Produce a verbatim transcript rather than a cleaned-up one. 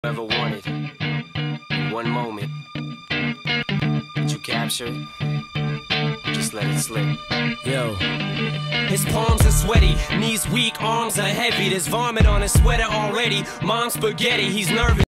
ever wanted. In one moment, did you capture it? Just let it slip. Yo. His palms are sweaty, knees weak, arms are heavy. There's vomit on his sweater already. Mom's spaghetti, he's nervous.